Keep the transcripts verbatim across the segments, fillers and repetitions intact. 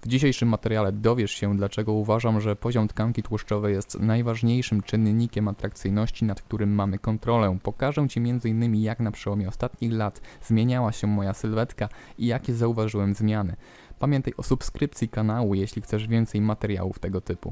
W dzisiejszym materiale dowiesz się, dlaczego uważam, że poziom tkanki tłuszczowej jest najważniejszym czynnikiem atrakcyjności, nad którym mamy kontrolę. Pokażę Ci między innymi, jak na przełomie ostatnich lat zmieniała się moja sylwetka i jakie zauważyłem zmiany. Pamiętaj o subskrypcji kanału, jeśli chcesz więcej materiałów tego typu.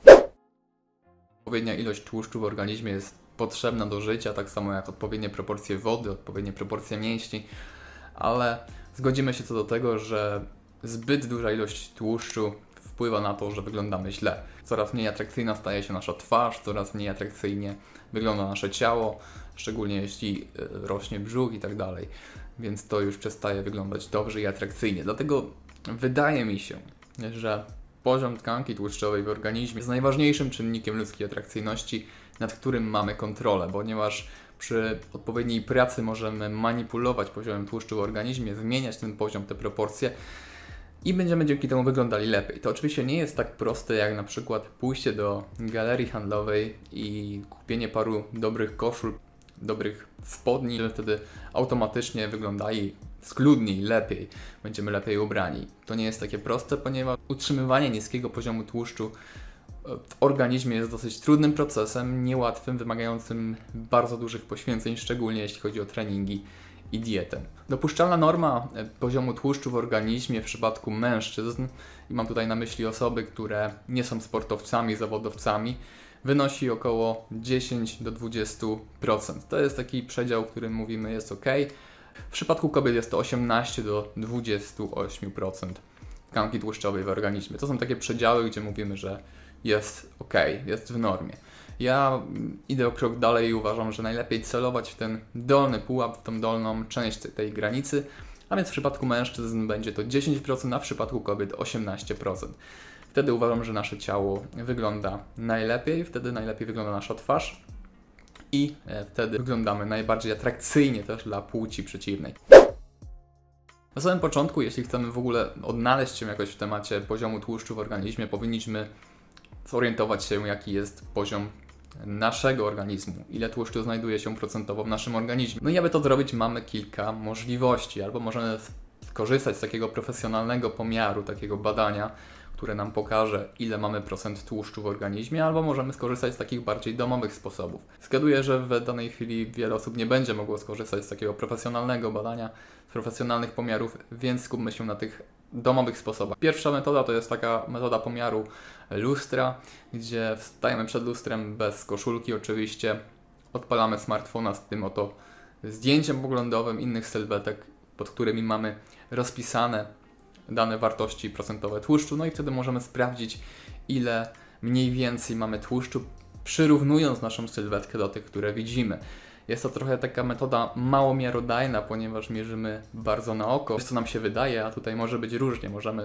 Odpowiednia ilość tłuszczu w organizmie jest potrzebna do życia, tak samo jak odpowiednie proporcje wody, odpowiednie proporcje mięśni, ale zgodzimy się co do tego, że zbyt duża ilość tłuszczu wpływa na to, że wyglądamy źle. Coraz mniej atrakcyjna staje się nasza twarz, coraz mniej atrakcyjnie wygląda nasze ciało, szczególnie jeśli rośnie brzuch i tak dalej, więc to już przestaje wyglądać dobrze i atrakcyjnie. Dlatego wydaje mi się, że poziom tkanki tłuszczowej w organizmie jest najważniejszym czynnikiem ludzkiej atrakcyjności, nad którym mamy kontrolę, ponieważ przy odpowiedniej pracy możemy manipulować poziomem tłuszczu w organizmie, zmieniać ten poziom, te proporcje i będziemy dzięki temu wyglądali lepiej. To oczywiście nie jest tak proste jak na przykład pójście do galerii handlowej i kupienie paru dobrych koszul, dobrych spodni, że wtedy automatycznie wyglądali schludniej, lepiej, będziemy lepiej ubrani. To nie jest takie proste, ponieważ utrzymywanie niskiego poziomu tłuszczu w organizmie jest dosyć trudnym procesem, niełatwym, wymagającym bardzo dużych poświęceń, szczególnie jeśli chodzi o treningi i dietę. Dopuszczalna norma poziomu tłuszczu w organizmie w przypadku mężczyzn, i mam tutaj na myśli osoby, które nie są sportowcami, zawodowcami, wynosi około dziesięć do dwudziestu procent. To jest taki przedział, o którym mówimy jest ok. W przypadku kobiet jest to osiemnaście do dwudziestu ośmiu procent tkanki tłuszczowej w organizmie. To są takie przedziały, gdzie mówimy, że jest ok, jest w normie. Ja idę o krok dalej i uważam, że najlepiej celować w ten dolny pułap, w tą dolną część tej granicy, a więc w przypadku mężczyzn będzie to dziesięć procent, a w przypadku kobiet osiemnaście procent. Wtedy uważam, że nasze ciało wygląda najlepiej, wtedy najlepiej wygląda nasza twarz i wtedy wyglądamy najbardziej atrakcyjnie też dla płci przeciwnej. Na samym początku, jeśli chcemy w ogóle odnaleźć się jakoś w temacie poziomu tłuszczu w organizmie, powinniśmy zorientować się, jaki jest poziom naszego organizmu, ile tłuszczu znajduje się procentowo w naszym organizmie. No i aby to zrobić, mamy kilka możliwości. Albo możemy skorzystać z takiego profesjonalnego pomiaru, takiego badania, które nam pokaże, ile mamy procent tłuszczu w organizmie, albo możemy skorzystać z takich bardziej domowych sposobów. Zgaduję, że w danej chwili wiele osób nie będzie mogło skorzystać z takiego profesjonalnego badania, z profesjonalnych pomiarów, więc skupmy się na tych domowych sposobach. Pierwsza metoda to jest taka metoda pomiaru lustra, gdzie stajemy przed lustrem bez koszulki oczywiście, odpalamy smartfona z tym oto zdjęciem poglądowym innych sylwetek, pod którymi mamy rozpisane dane wartości procentowe tłuszczu, no i wtedy możemy sprawdzić, ile mniej więcej mamy tłuszczu, przyrównując naszą sylwetkę do tych, które widzimy. Jest to trochę taka metoda mało miarodajna, ponieważ mierzymy bardzo na oko, co nam się wydaje, a tutaj może być różnie. Możemy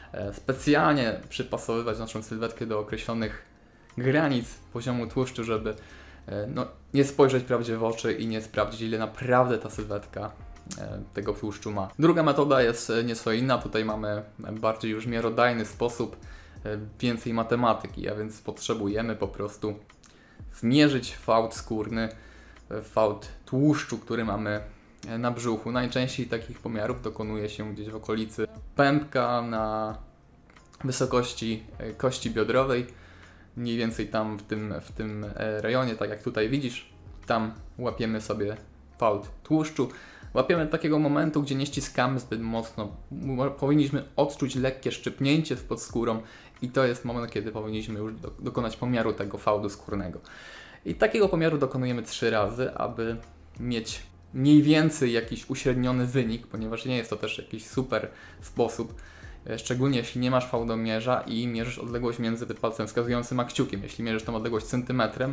specjalnie przypasowywać naszą sylwetkę do określonych granic poziomu tłuszczu, żeby no, nie spojrzeć prawdzie w oczy i nie sprawdzić, ile naprawdę ta sylwetka tego tłuszczu ma. Druga metoda jest nieco inna, tutaj mamy bardziej już miarodajny sposób, więcej matematyki, a więc potrzebujemy po prostu zmierzyć fałd skórny, fałd tłuszczu, który mamy na brzuchu. Najczęściej takich pomiarów dokonuje się gdzieś w okolicy pępka na wysokości kości biodrowej, mniej więcej tam w tym, w tym rejonie, tak jak tutaj widzisz, tam łapiemy sobie fałd tłuszczu. Łapiemy takiego momentu, gdzie nie ściskamy zbyt mocno. Powinniśmy odczuć lekkie szczypnięcie pod skórą i to jest moment, kiedy powinniśmy już do, dokonać pomiaru tego fałdu skórnego. I takiego pomiaru dokonujemy trzy razy, aby mieć mniej więcej jakiś uśredniony wynik, ponieważ nie jest to też jakiś super sposób, szczególnie jeśli nie masz fałdomierza i mierzysz odległość między palcem wskazującym a kciukiem. Jeśli mierzysz tą odległość centymetrem,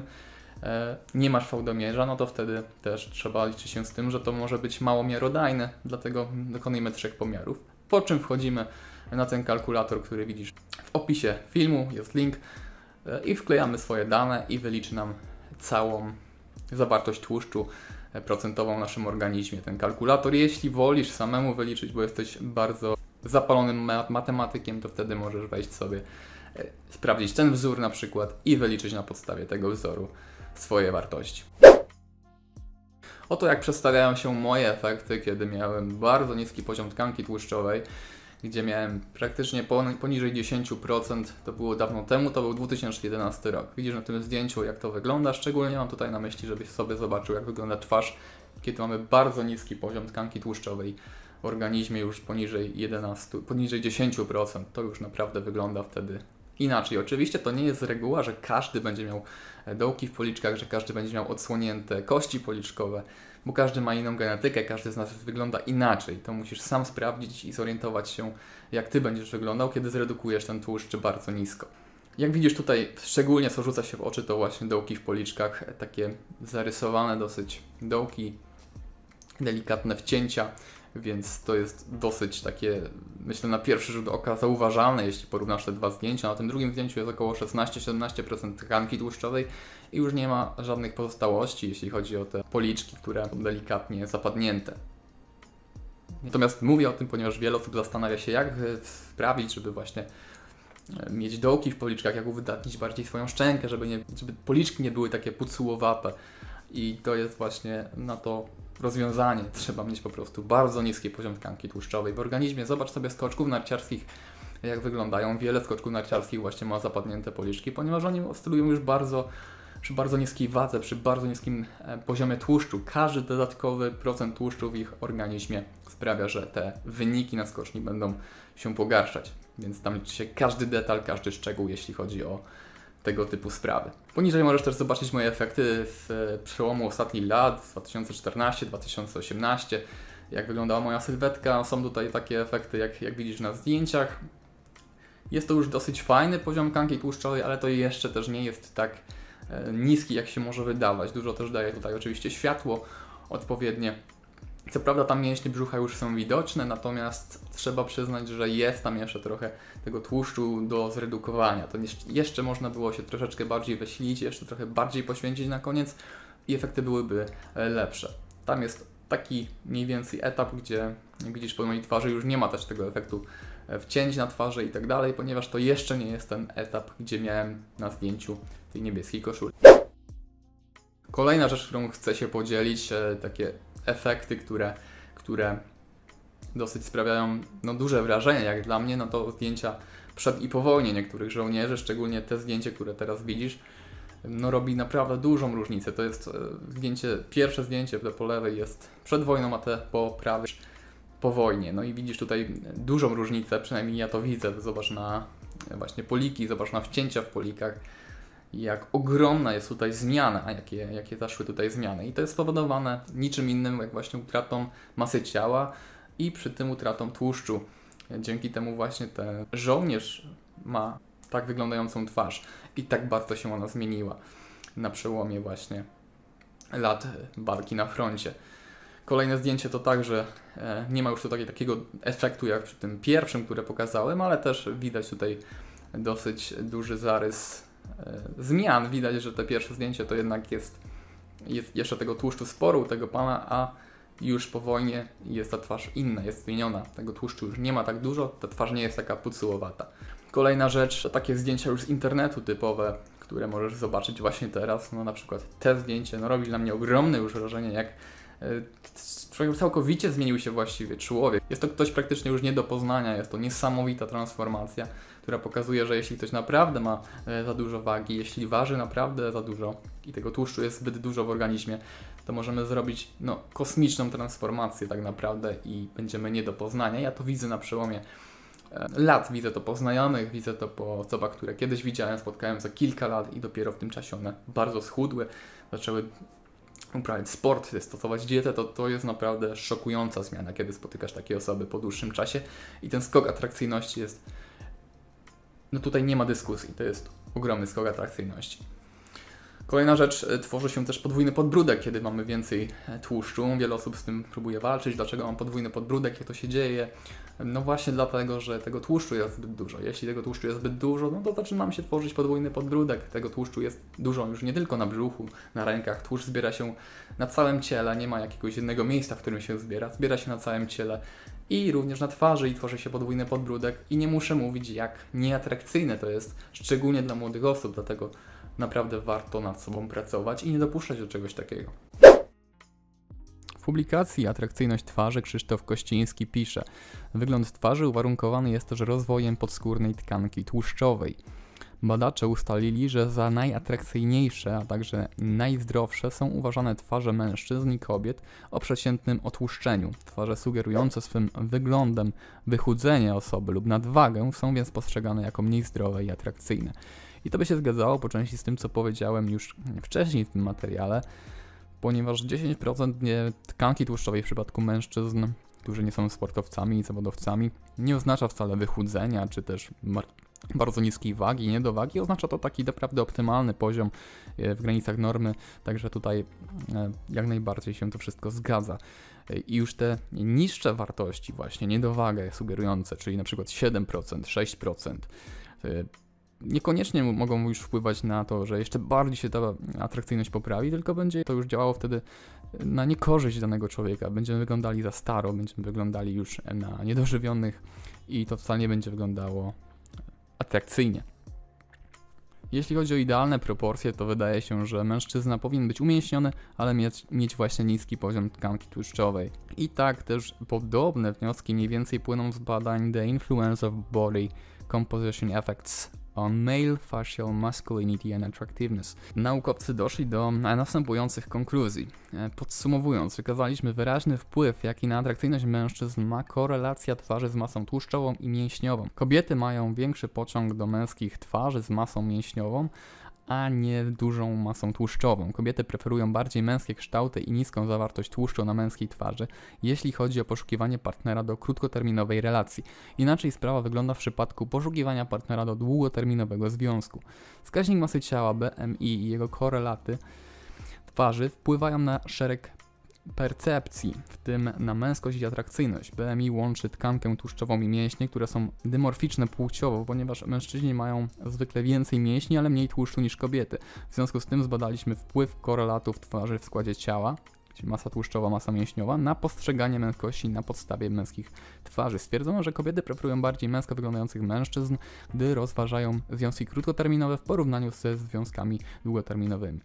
nie masz fałdomierza, no to wtedy też trzeba liczyć się z tym, że to może być mało miarodajne, dlatego dokonujemy trzech pomiarów. Po czym wchodzimy na ten kalkulator, który widzisz w opisie filmu, jest link, i wklejamy swoje dane i wyliczy nam całą zawartość tłuszczu procentową w naszym organizmie. Ten kalkulator, jeśli wolisz samemu wyliczyć, bo jesteś bardzo zapalonym matematykiem, to wtedy możesz wejść sobie, sprawdzić ten wzór na przykład i wyliczyć na podstawie tego wzoru swoje wartości. Oto jak przedstawiają się moje efekty, kiedy miałem bardzo niski poziom tkanki tłuszczowej, gdzie miałem praktycznie poniżej dziesięć procent, to było dawno temu, to był dwa tysiące jedenasty rok. Widzisz na tym zdjęciu, jak to wygląda, szczególnie mam tutaj na myśli, żebyś sobie zobaczył, jak wygląda twarz, kiedy mamy bardzo niski poziom tkanki tłuszczowej w organizmie, już poniżej jedenaście, poniżej dziesięć procent, to już naprawdę wygląda wtedy inaczej. Oczywiście to nie jest reguła, że każdy będzie miał dołki w policzkach, że każdy będzie miał odsłonięte kości policzkowe, bo każdy ma inną genetykę, każdy z nas wygląda inaczej. To musisz sam sprawdzić i zorientować się, jak Ty będziesz wyglądał, kiedy zredukujesz ten tłuszcz bardzo nisko. Jak widzisz tutaj, szczególnie co rzuca się w oczy, to właśnie dołki w policzkach, takie zarysowane dosyć dołki, delikatne wcięcia, więc to jest dosyć takie, myślę, na pierwszy rzut oka zauważalne, jeśli porównasz te dwa zdjęcia. Na tym drugim zdjęciu jest około szesnaście do siedemnastu procent tkanki tłuszczowej i już nie ma żadnych pozostałości, jeśli chodzi o te policzki, które są delikatnie zapadnięte. Natomiast mówię o tym, ponieważ wiele osób zastanawia się, jak sprawić, żeby właśnie mieć dołki w policzkach, jak uwydatnić bardziej swoją szczękę, żeby, nie, żeby policzki nie były takie pucułowate. I to jest właśnie na to rozwiązanie. Trzeba mieć po prostu bardzo niski poziom tkanki tłuszczowej w organizmie. Zobacz sobie skoczków narciarskich, jak wyglądają. Wiele skoczków narciarskich właśnie ma zapadnięte policzki, ponieważ oni oscylują już bardzo, przy bardzo niskiej wadze, przy bardzo niskim poziomie tłuszczu. Każdy dodatkowy procent tłuszczu w ich organizmie sprawia, że te wyniki na skoczni będą się pogarszać. Więc tam liczy się każdy detal, każdy szczegół, jeśli chodzi o tego typu sprawy. Poniżej możesz też zobaczyć moje efekty z przełomu ostatnich lat, z dwa tysiące czternastego do dwa tysiące osiemnastego, jak wyglądała moja sylwetka. Są tutaj takie efekty, jak, jak widzisz na zdjęciach. Jest to już dosyć fajny poziom tkanki tłuszczowej, ale to jeszcze też nie jest tak e, niski, jak się może wydawać. Dużo też daje tutaj oczywiście światło odpowiednie. Co prawda tam mięśnie brzucha już są widoczne, natomiast trzeba przyznać, że jest tam jeszcze trochę tego tłuszczu do zredukowania. To jeszcze można było się troszeczkę bardziej wysilić, jeszcze trochę bardziej poświęcić na koniec i efekty byłyby lepsze. Tam jest taki mniej więcej etap, gdzie jak widzisz po mojej twarzy już nie ma też tego efektu wcięć na twarzy i tak dalej, ponieważ to jeszcze nie jest ten etap, gdzie miałem na zdjęciu tej niebieskiej koszuli. Kolejna rzecz, którą chcę się podzielić, takie efekty, które, które dosyć sprawiają no, duże wrażenie, jak dla mnie, no to zdjęcia przed i po wojnie niektórych żołnierzy, szczególnie te zdjęcie, które teraz widzisz, no robi naprawdę dużą różnicę. To jest zdjęcie, pierwsze zdjęcie po lewej jest przed wojną, a te po prawej po wojnie. No i widzisz tutaj dużą różnicę, przynajmniej ja to widzę. Zobacz na właśnie poliki, zobacz na wcięcia w polikach, jak ogromna jest tutaj zmiana, a jakie, jakie zaszły tutaj zmiany. I to jest spowodowane niczym innym, jak właśnie utratą masy ciała i przy tym utratą tłuszczu. Dzięki temu właśnie ten żołnierz ma tak wyglądającą twarz i tak bardzo się ona zmieniła na przełomie właśnie lat walki na froncie. Kolejne zdjęcie to także e, nie ma już tutaj takiego efektu jak przy tym pierwszym, które pokazałem, ale też widać tutaj dosyć duży zarys e, zmian. Widać, że te pierwsze zdjęcie to jednak jest, jest jeszcze tego tłuszczu sporo u tego pana, a już po wojnie jest ta twarz inna, jest zmieniona. Tego tłuszczu już nie ma tak dużo, ta twarz nie jest taka pucułowata. Kolejna rzecz, takie zdjęcia już z internetu typowe, które możesz zobaczyć właśnie teraz. No na przykład te zdjęcie no, robi dla mnie ogromne już wrażenie, jak e, całkowicie zmienił się właściwie człowiek. Jest to ktoś praktycznie już nie do poznania, jest to niesamowita transformacja, która pokazuje, że jeśli ktoś naprawdę ma e, za dużo wagi, jeśli waży naprawdę za dużo i tego tłuszczu jest zbyt dużo w organizmie, to możemy zrobić no, kosmiczną transformację tak naprawdę i będziemy nie do poznania. Ja to widzę na przełomie e, lat, widzę to po znajomych, widzę to po osobach, które kiedyś widziałem, spotkałem za kilka lat i dopiero w tym czasie one bardzo schudły, zaczęły uprawiać sport, stosować dietę. To, to jest naprawdę szokująca zmiana, kiedy spotykasz takie osoby po dłuższym czasie i ten skok atrakcyjności jest, no tutaj nie ma dyskusji, to jest ogromny skok atrakcyjności. Kolejna rzecz, tworzy się też podwójny podbródek, kiedy mamy więcej tłuszczu. Wiele osób z tym próbuje walczyć. Dlaczego mam podwójny podbródek? Jak to się dzieje? No właśnie dlatego, że tego tłuszczu jest zbyt dużo. Jeśli tego tłuszczu jest zbyt dużo, no to zaczyna nam się tworzyć podwójny podbródek. Tego tłuszczu jest dużo już nie tylko na brzuchu, na rękach. Tłuszcz zbiera się na całym ciele, nie ma jakiegoś jednego miejsca, w którym się zbiera. Zbiera się na całym ciele i również na twarzy i tworzy się podwójny podbródek. I nie muszę mówić, jak nieatrakcyjne to jest, szczególnie dla młodych osób, dlatego naprawdę warto nad sobą pracować i nie dopuszczać do czegoś takiego. publikacji Atrakcyjność twarzy Krzysztof Kościński pisze: wygląd twarzy uwarunkowany jest też rozwojem podskórnej tkanki tłuszczowej. Badacze ustalili, że za najatrakcyjniejsze, a także najzdrowsze są uważane twarze mężczyzn i kobiet o przeciętnym otłuszczeniu. Twarze sugerujące swym wyglądem wychudzenie osoby lub nadwagę są więc postrzegane jako mniej zdrowe i atrakcyjne. I to by się zgadzało po części z tym, co powiedziałem już wcześniej w tym materiale, ponieważ dziesięć procent tkanki tłuszczowej w przypadku mężczyzn, którzy nie są sportowcami i zawodowcami, nie oznacza wcale wychudzenia, czy też bardzo niskiej wagi, niedowagi. Oznacza to taki naprawdę optymalny poziom w granicach normy, także tutaj jak najbardziej się to wszystko zgadza. I już te niższe wartości, właśnie niedowagę sugerujące, czyli na przykład siedem procent, sześć procent, niekoniecznie mogą już wpływać na to, że jeszcze bardziej się ta atrakcyjność poprawi, tylko będzie to już działało wtedy na niekorzyść danego człowieka. Będziemy wyglądali za staro, będziemy wyglądali już na niedożywionych i to wcale nie będzie wyglądało atrakcyjnie. Jeśli chodzi o idealne proporcje, to wydaje się, że mężczyzna powinien być umięśniony, ale mieć, mieć właśnie niski poziom tkanki tłuszczowej. I tak też podobne wnioski mniej więcej płyną z badań The Influence of Body Composition Effects on Male Facial Masculinity and Attractiveness. Naukowcy doszli do następujących konkluzji. Podsumowując, wykazaliśmy wyraźny wpływ, jaki na atrakcyjność mężczyzn ma korelacja twarzy z masą tłuszczową i mięśniową. Kobiety mają większy pociąg do męskich twarzy z masą mięśniową, a nie dużą masą tłuszczową. Kobiety preferują bardziej męskie kształty i niską zawartość tłuszczu na męskiej twarzy, jeśli chodzi o poszukiwanie partnera do krótkoterminowej relacji. Inaczej sprawa wygląda w przypadku poszukiwania partnera do długoterminowego związku. Wskaźnik masy ciała B M I i jego korelaty twarzy wpływają na szereg percepcji, w tym na męskość i atrakcyjność. B M I łączy tkankę tłuszczową i mięśnie, które są dymorficzne płciowo, ponieważ mężczyźni mają zwykle więcej mięśni, ale mniej tłuszczu niż kobiety. W związku z tym zbadaliśmy wpływ korelatów twarzy w składzie ciała, czyli masa tłuszczowa, masa mięśniowa, na postrzeganie męskości na podstawie męskich twarzy. Stwierdzono, że kobiety preferują bardziej męsko wyglądających mężczyzn, gdy rozważają związki krótkoterminowe w porównaniu ze związkami długoterminowymi.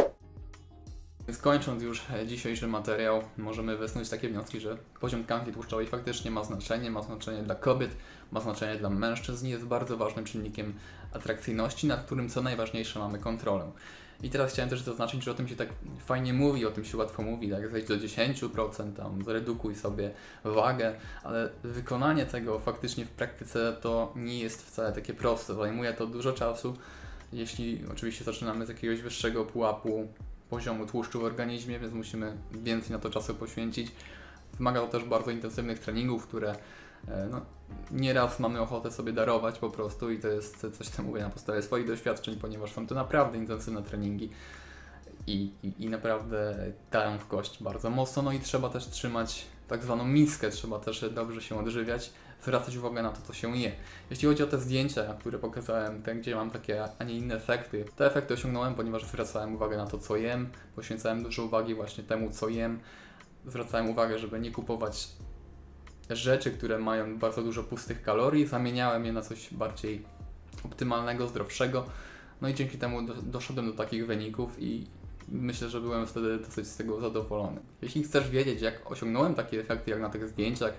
Więc kończąc już dzisiejszy materiał, możemy wysnuć takie wnioski, że poziom tkanki tłuszczowej faktycznie ma znaczenie, ma znaczenie dla kobiet, ma znaczenie dla mężczyzn, jest bardzo ważnym czynnikiem atrakcyjności, nad którym co najważniejsze mamy kontrolę. I teraz chciałem też zaznaczyć, że o tym się tak fajnie mówi, o tym się łatwo mówi, tak zejdź do dziesięć procent, tam zredukuj sobie wagę, ale wykonanie tego faktycznie w praktyce to nie jest wcale takie proste, zajmuje to dużo czasu, jeśli oczywiście zaczynamy z jakiegoś wyższego pułapu poziomu tłuszczu w organizmie, więc musimy więcej na to czasu poświęcić. Wymaga to też bardzo intensywnych treningów, które no, nieraz mamy ochotę sobie darować po prostu i to jest coś, co mówię na podstawie swoich doświadczeń, ponieważ są to naprawdę intensywne treningi i, i, i naprawdę dają w kość bardzo mocno, no i trzeba też trzymać tak zwaną miskę, trzeba też dobrze się odżywiać, zwracać uwagę na to, co się je. Jeśli chodzi o te zdjęcia, które pokazałem, te, gdzie mam takie, a nie inne efekty, te efekty osiągnąłem, ponieważ zwracałem uwagę na to, co jem, poświęcałem dużo uwagi właśnie temu, co jem, zwracałem uwagę, żeby nie kupować rzeczy, które mają bardzo dużo pustych kalorii, zamieniałem je na coś bardziej optymalnego, zdrowszego, no i dzięki temu do, doszedłem do takich wyników i myślę, że byłem wtedy dosyć z tego zadowolony. Jeśli chcesz wiedzieć, jak osiągnąłem takie efekty, jak na tych zdjęciach,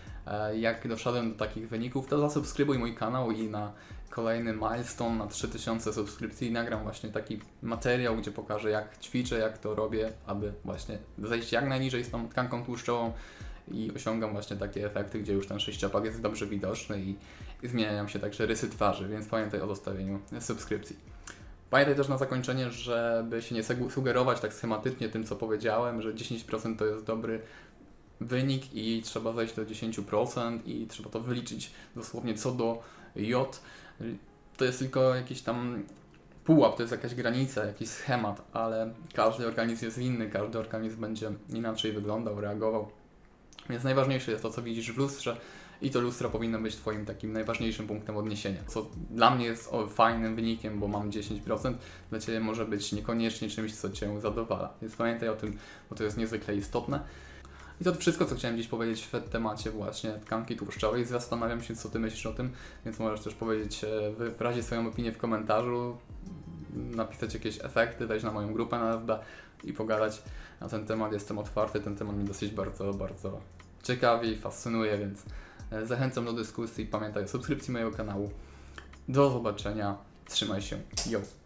jak doszedłem do takich wyników, to zasubskrybuj mój kanał i na kolejny milestone, na trzy tysiące subskrypcji nagram właśnie taki materiał, gdzie pokażę, jak ćwiczę, jak to robię, aby właśnie zejść jak najniżej z tą tkanką tłuszczową i osiągam właśnie takie efekty, gdzie już ten sześciopak jest dobrze widoczny i, i zmieniają się także rysy twarzy, więc pamiętaj o zostawieniu subskrypcji. Pamiętaj też na zakończenie, żeby się nie sugerować tak schematycznie tym, co powiedziałem, że dziesięć procent to jest dobry wynik i trzeba zejść do dziesięć procent i trzeba to wyliczyć dosłownie co do J. To jest tylko jakiś tam pułap, to jest jakaś granica, jakiś schemat, ale każdy organizm jest inny, każdy organizm będzie inaczej wyglądał, reagował. Więc najważniejsze jest to, co widzisz w lustrze i to lustro powinno być Twoim takim najważniejszym punktem odniesienia. Co dla mnie jest o, fajnym wynikiem, bo mam dziesięć procent, dla Ciebie może być niekoniecznie czymś, co Cię zadowala. Więc pamiętaj o tym, bo to jest niezwykle istotne. I to wszystko, co chciałem dziś powiedzieć w temacie właśnie tkanki tłuszczowej. Zastanawiam się, co Ty myślisz o tym, więc możesz też powiedzieć, wyrazić swoją opinię w komentarzu, napisać jakieś efekty, wejść na moją grupę na F B. i pogadać na ten temat. Jestem otwarty, ten temat mnie dosyć bardzo, bardzo ciekawi, fascynuje, więc zachęcam do dyskusji. Pamiętaj o subskrypcji mojego kanału. Do zobaczenia. Trzymaj się. Yo!